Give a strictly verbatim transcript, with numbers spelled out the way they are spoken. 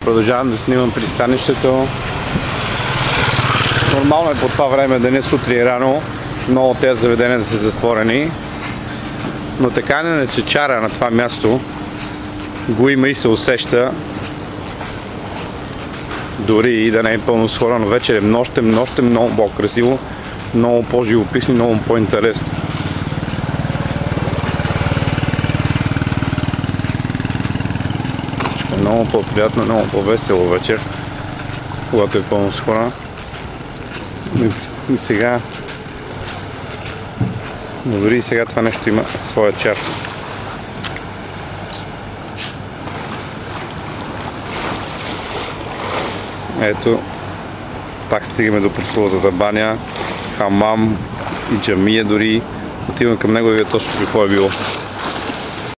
Продължавам да снимам пристанището. Нормално е по това време, да не сутрин рано, много от тези заведения да са затворени. Но така не че чара на това място го има и се усеща. Дори и да не е пълно с хора, но вечер е нощем, нощем много по-красиво, много по-живописно, много по-интересно. Много по-приятно, много по-весело вечер, когато е пълно с хора. И сега, но дори и сега това нещо има своя чар. Ето, пак стигаме до прословутата баня, хамам и джамия дори. Отивам към него и вие точно какво е било.